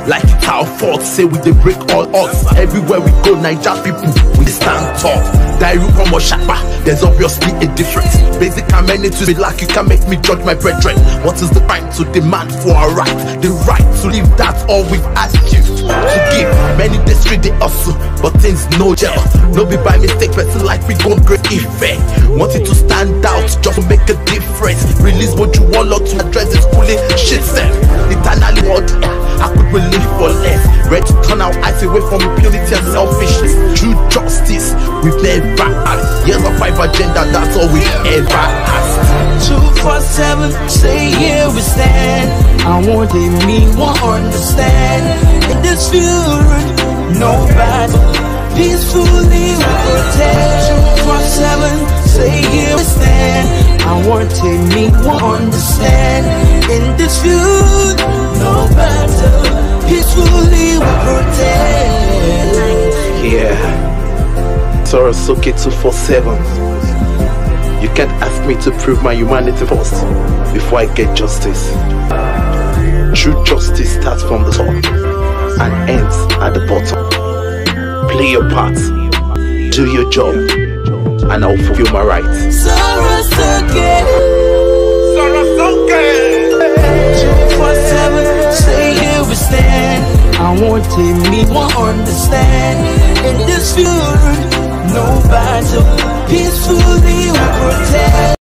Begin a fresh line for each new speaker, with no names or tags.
like it's our fault. Say we dey break all odds. Everywhere we go, Naija people, we stand tall. Dairu from Oshapa, there's obviously a difference. Basic amenities be like you can make me judge my brethren. What is the right to demand for our right? The right to live, that's all we've asked you to give. Many days straight they hustle, but things no gel. No be by mistake, person like we gon' great effect. Wanting to stand out, just to make a difference. Release what you want, lot to address this cooling shit self. Eternally what I could we live for less. Ready to turn our eyes away from impunity and selfishness. True justice, we've never had. Years of 5 agenda, that's all we've ever asked.
247, say here we stand. I want they mean, won't understand. In this feud, no battle, peacefully we protect. 247, say here we stand. I want they mean, won't understand. In this feud, no battle, peacefully we protect.
Yeah. SORO SOKE 247. You can't ask me to prove my humanity first before I get justice. True justice starts from the top and ends at the bottom. Play your part, do your job, and I'll fulfill my rights.
SORO SOKE,
SORO SOKE.
247, say here we stand. I want to meet, won't understand. In this feud, no battle, peacefully we protect.